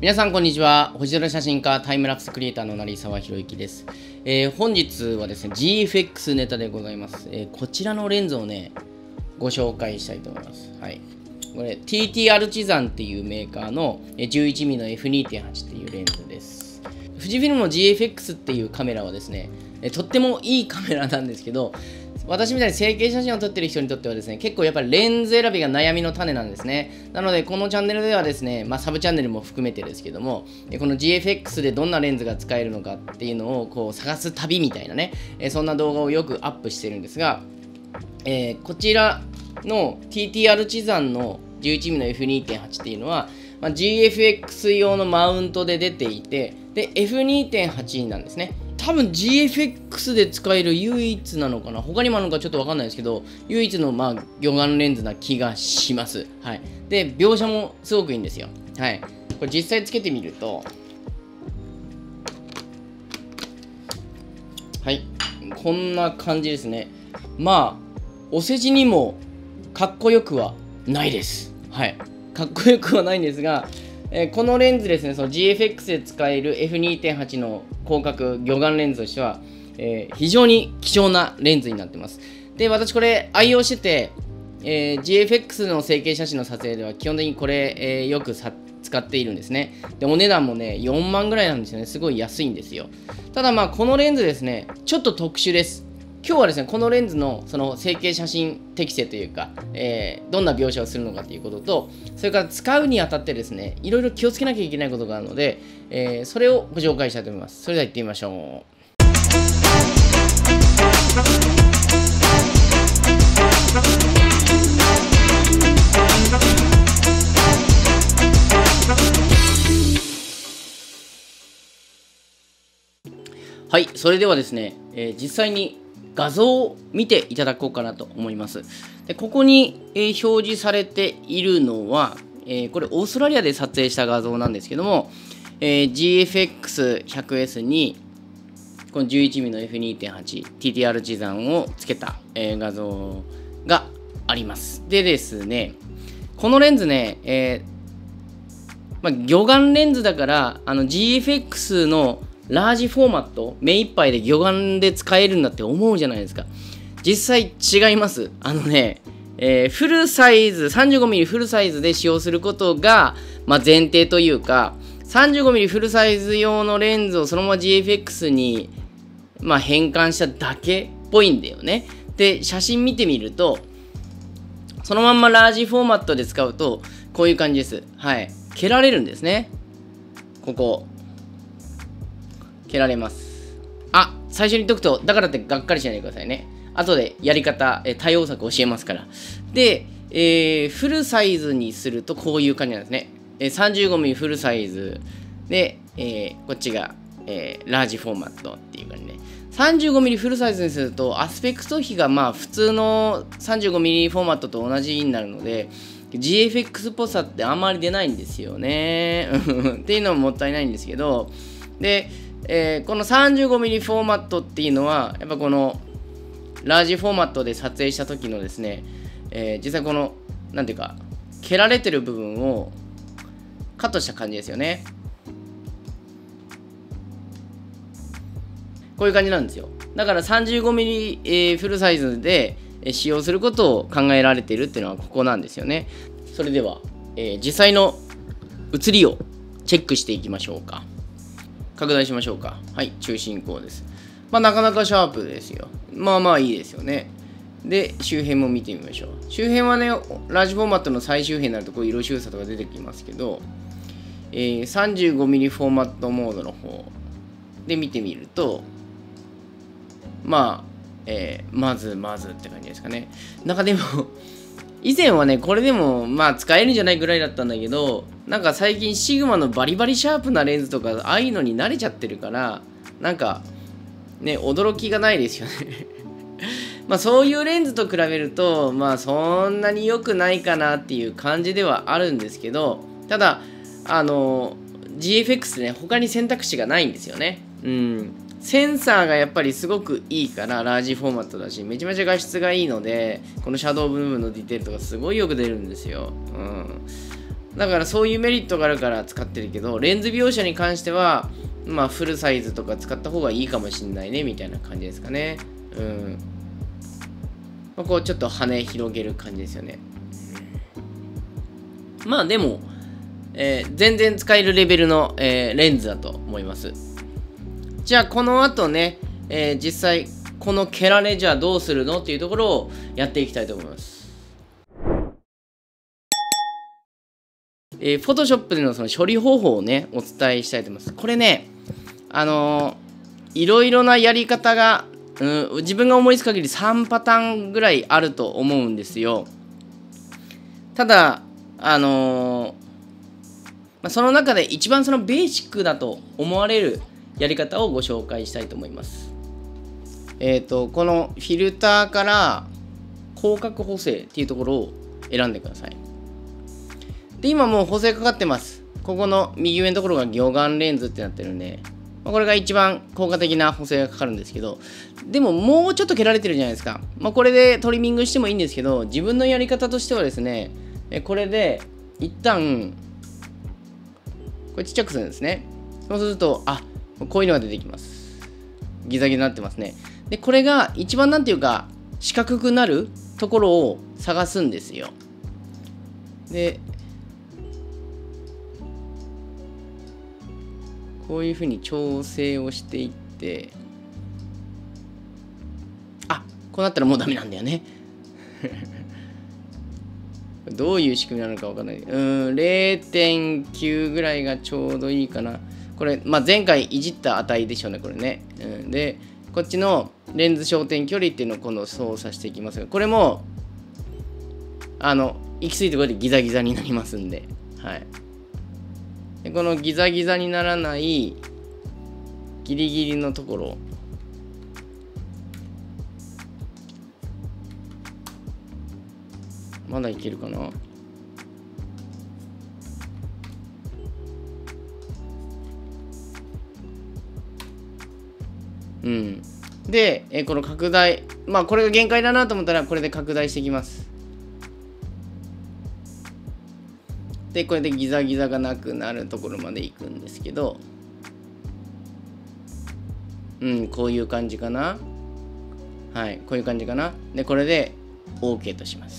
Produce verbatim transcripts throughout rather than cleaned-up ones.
皆さんこんにちは。星空写真家タイムラプスクリエイターの成沢宏之です、えー、本日はですね ジーエフエックス ネタでございます、えー、こちらのレンズをねご紹介したいと思います。はい、これ ティーティー アルチザンっていうメーカーの じゅういちミリ の エフにてんはち っていうレンズです。富士フィルムの ジーエフエックス っていうカメラはですね、えー、とってもいいカメラなんですけど、私みたいに成形写真を撮ってる人にとってはですね、結構やっぱりレンズ選びが悩みの種なんですね。なので、このチャンネルではですね、まあ、サブチャンネルも含めてですけども、この ジーエフエックス でどんなレンズが使えるのかっていうのをこう探す旅みたいなね、そんな動画をよくアップしてるんですが、えー、こちらの ティーティー アルチザンの じゅういちミリ の エフにてんはち っていうのは、まあ、ジーエフエックス 用のマウントで出ていて、で エフにてんはち なんですね。多分 ジーエフエックス で使える唯一なのかな、他にもあるのかちょっと分かんないですけど、唯一のまあ魚眼レンズな気がします。はい、で描写もすごくいいんですよ。はい、これ実際つけてみると、はいこんな感じですね。まあお世辞にもかっこよくはないです。はい、かっこよくはないんですが、えー、このレンズですね、その ジーエフエックス で使える エフにてんはち の広角魚眼レンズとしては、えー、非常に貴重なレンズになってます。で、私これ愛用してて、えー、ジーエフエックス の成形写真の撮影では基本的にこれ、えー、よくさ使っているんですね。で、お値段もね、よんまんぐらいなんですよね。すごい安いんですよ。ただまあ、このレンズですね、ちょっと特殊です。今日はですね、このレンズのその成形写真適性というか、えー、どんな描写をするのかということと、それから使うにあたってですね、いろいろ気をつけなきゃいけないことがあるので、えー、それをご紹介したいと思います。それでは行ってみましょう。はい、それではですね、えー、実際に画像を見ていただこうかなと思います。でここに、えー、表示されているのは、えー、これオーストラリアで撮影した画像なんですけども、えー、ジーエフエックスひゃくエス にこの じゅういちミリ の エフにてんはち ティーティー アルチザンをつけた、えー、画像があります。でですね、このレンズね、えーまあ、魚眼レンズだからあの ジーエフエックス のラージフォーマット目いっぱいで魚眼で使えるんだって思うじゃないですか。実際違います。あのね、えー、フルサイズ さんじゅうごミリ フルサイズで使用することが、まあ、前提というか、 さんじゅうごミリ フルサイズ用のレンズをそのまま ジーエフエックス に、まあ、変換しただけっぽいんだよね。で写真見てみると、そのまんまラージフォーマットで使うとこういう感じです。はい、蹴られるんですね。ここ蹴られます。あ、最初に言っとくと、だからってがっかりしないでくださいね。後でやり方、え対応策教えますから。で、えー、フルサイズにするとこういう感じなんですね。えー、さんじゅうごミリ フルサイズで、えー、こっちが、えー、ラージフォーマットっていう感じで、ね、さんじゅうごミリ フルサイズにするとアスペクト比がまあ普通の さんじゅうごミリ フォーマットと同じになるので、ジーエフエックス っぽさってあんまり出ないんですよね。っていうのももったいないんですけど、で、えー、この さんじゅうごミリ フォーマットっていうのはやっぱこのラージフォーマットで撮影した時のですね、えー、実際このなんていうか蹴られてる部分をカットした感じですよね。こういう感じなんですよ。だから さんじゅうごミリ、えー、フルサイズで使用することを考えられているっていうのはここなんですよね。それでは、えー、実際の写りをチェックしていきましょうか。拡大しましょうか。はい、中心光です。まあ、なかなかシャープですよ。まあまあいいですよね。で、周辺も見てみましょう。周辺はね、ラージフォーマットの最周辺になるとこう色収差とか出てきますけど、えー、さんじゅうごミリ フォーマットモードの方で見てみると、まあ、えー、まずまずって感じですかね。なんかでも、以前はね、これでもまあ使えるんじゃないぐらいだったんだけど、なんか最近シグマのバリバリシャープなレンズとか、ああいうのに慣れちゃってるから、なんかね、驚きがないですよね。まあそういうレンズと比べると、まあそんなに良くないかなっていう感じではあるんですけど、ただ、あの、ジーエフエックス ね、他に選択肢がないんですよね。うん。センサーがやっぱりすごくいいからラージフォーマットだし、めちゃめちゃ画質がいいので、このシャドウ部分のディテールとかすごいよく出るんですよ。うん。 だからそういうメリットがあるから使ってるけど、レンズ描写に関してはまあフルサイズとか使った方がいいかもしんないねみたいな感じですかね。うん、まあ、こうちょっと羽広げる感じですよね。まあでも、えー、全然使えるレベルの、えー、レンズだと思います。じゃあこの後ね、えー、実際このケラレじゃあどうするのっていうところをやっていきたいと思います。えー、Photoshop でのその処理方法をねお伝えしたいと思います。これね、あのー、いろいろなやり方が、うん、自分が思いつく限りさんパターンぐらいあると思うんですよ。ただあのーまあ、その中で一番そのベーシックだと思われるやり方をご紹介したいと思います。えっとこのフィルターから広角補正っていうところを選んでください。で今もう補正かかってます。ここの右上のところが魚眼レンズってなってるんで、まあ、これが一番効果的な補正がかかるんですけど、でももうちょっと蹴られてるじゃないですか。まあ、これでトリミングしてもいいんですけど、自分のやり方としてはですね、これで一旦これちっちゃくするんですね。そうすると、あ、こういうのが出てきます。ギザギザになってますね。でこれが一番なんていうか四角くなるところを探すんですよ。でこういうふうに調整をしていって、あ、こうなったらもうダメなんだよね。どういう仕組みなのかわかんない。うーん、れいてんきゅう ぐらいがちょうどいいかな。これ、まあ、前回いじった値でしょうね、これね。うん、で、こっちのレンズ焦点距離っていうのを今度操作していきますが、これも、あの、行き過ぎてこれでギザギザになりますんで、はい。でこのギザギザにならないギリギリのところ、まだいけるかな。うん。で、えこの拡大、まあこれが限界だなと思ったらこれで拡大していきます。で、これでギザギザがなくなるところまで行くんですけど、うん、こういう感じかな。はい、こういう感じかな。で、これで OK とします。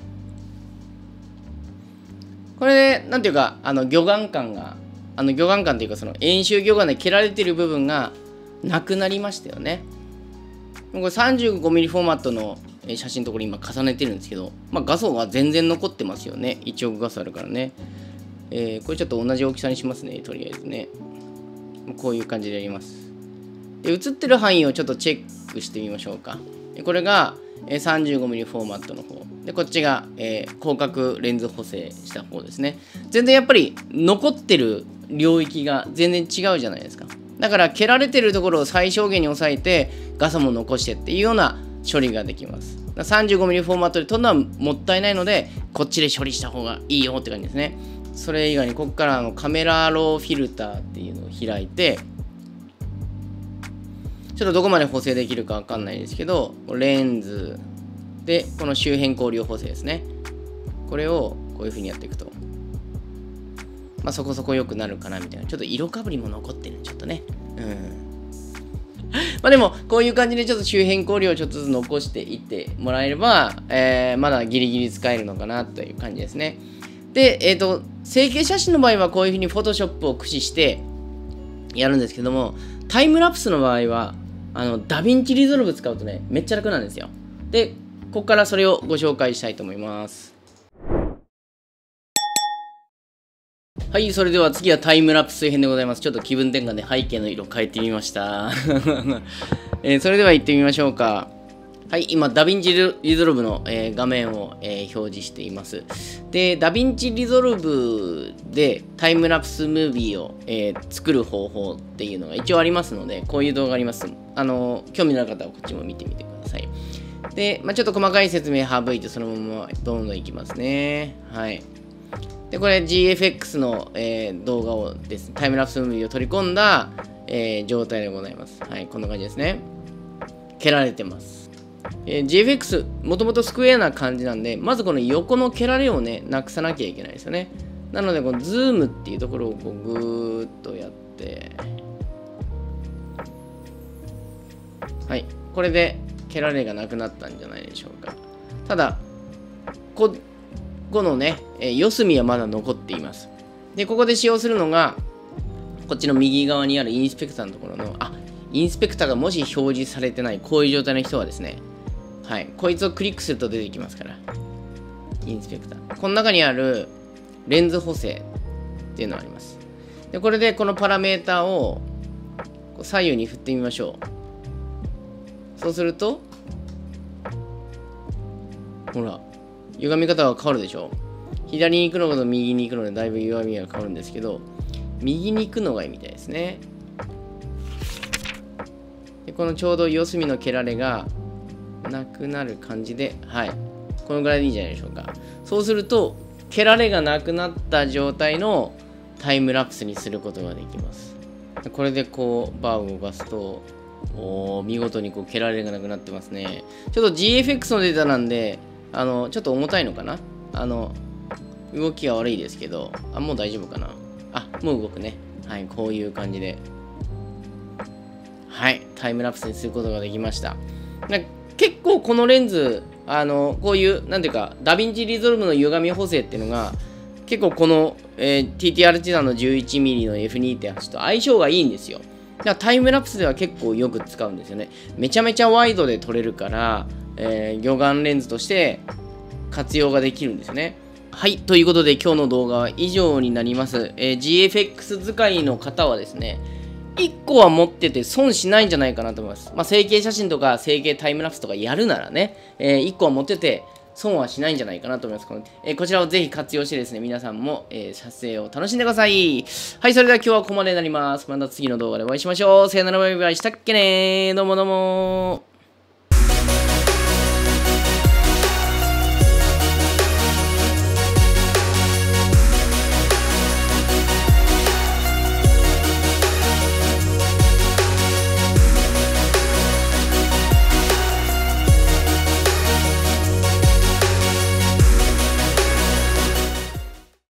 これで、なんていうか、あの、魚眼感が、あの、魚眼感というか、その、円周魚眼で蹴られてる部分がなくなりましたよね。これ さんじゅうごミリ フォーマットの写真のところ今重ねてるんですけど、まあ、画素は全然残ってますよね。いちおく画素あるからね。えー、これちょっと同じ大きさにしますね。とりあえずね。こういう感じでやります。で、映ってる範囲をちょっとチェックしてみましょうか。これが さんじゅうごミリ フォーマットの方。で、こっちが、えー、広角レンズ補正した方ですね。全然やっぱり残ってる領域が全然違うじゃないですか。だから蹴られてるところを最小限に抑えて画素も残してっていうような処理ができます。さんじゅうごミリ フォーマットで撮るのはもったいないので、こっちで処理した方がいいよって感じですね。それ以外にここからのカメラローフィルターっていうのを開いて、ちょっとどこまで補正できるかわかんないですけど、レンズでこの周辺光量補正ですね。これをこういう風にやっていくと、まあ、そこそこ良くなるかなみたいな。ちょっと色かぶりも残ってるんちょっとね。うん。まあでもこういう感じでちょっと周辺光量をちょっとずつ残していってもらえれば、えー、まだギリギリ使えるのかなという感じですね。で、えっと、成形写真の場合はこういう風に Photoshop を駆使してやるんですけども、タイムラプスの場合はあのダヴィンチリゾルブ使うとね、めっちゃ楽なんですよ。で、ここからそれをご紹介したいと思います。はい、それでは次はタイムラプス編でございます。ちょっと気分転換で背景の色変えてみました。えー、それでは行ってみましょうか。はい、今、ダヴィンチリゾルブの、えー、画面を、えー、表示しています。で、ダヴィンチリゾルブでタイムラプスムービーを、えー、作る方法っていうのが一応ありますので、こういう動画あります。あのー、興味のある方はこっちも見てみてください。で、まあ、ちょっと細かい説明省いてそのままどんどんいきますね。はい。で、これ ジーエフエックス の、えー、動画をですね、タイムラプスムービーを取り込んだ、えー、状態でございます。はい、こんな感じですね。蹴られてます。 えー、ジーエフエックス、もともとスクエアな感じなんで、まずこの横の蹴られをね、なくさなきゃいけないですよね。なので、このズームっていうところをこうぐーっとやって、はい、これで蹴られがなくなったんじゃないでしょうか。ただ、ここのね、えー、四隅はまだ残っています。で、ここで使用するのが、こっちの右側にあるインスペクターのところの、あ、インスペクターがもし表示されてない、こういう状態の人はですね、はい、こいつをクリックすると出てきますから、インスペクター。この中にあるレンズ補正っていうのがあります。で、これでこのパラメータを左右に振ってみましょう。そうすると、ほら、歪み方が変わるでしょ。左に行くのと右に行くのでだいぶ歪みが変わるんですけど、右に行くのがいいみたいですね。でこのちょうど四隅の蹴られがなくなる感じで、はい。このぐらいでいいんじゃないでしょうか。そうすると、蹴られがなくなった状態のタイムラプスにすることができます。これでこう、バーを動かすと、おー、見事にこう蹴られがなくなってますね。ちょっと ジーエフエックス のデータなんで、あの、ちょっと重たいのかな。あの、動きが悪いですけど、あ、もう大丈夫かな。あ、もう動くね。はい、こういう感じで。はい、タイムラプスにすることができました。結構このレンズ、あの、こういう、なんていうか、ダヴィンチリゾルブの歪み補正っていうのが、結構この、えー、ティーティーアール チダンの じゅういちミリ の エフにてんはち と相性がいいんですよ。だからタイムラプスでは結構よく使うんですよね。めちゃめちゃワイドで撮れるから、えー、魚眼レンズとして活用ができるんですよね。はい、ということで今日の動画は以上になります。えー、ジーエフエックス 使いの方はですね、いっこは持ってて損しないんじゃないかなと思います。まあ、成形写真とか成形タイムラプスとかやるならね、えー、いっこは持ってて損はしないんじゃないかなと思います。このえー、こちらをぜひ活用してですね、皆さんも、えー、撮影を楽しんでください。はい、それでは今日はここまでになります。また次の動画でお会いしましょう。さよなら、バイバイしたっけねー。どうもどうもー。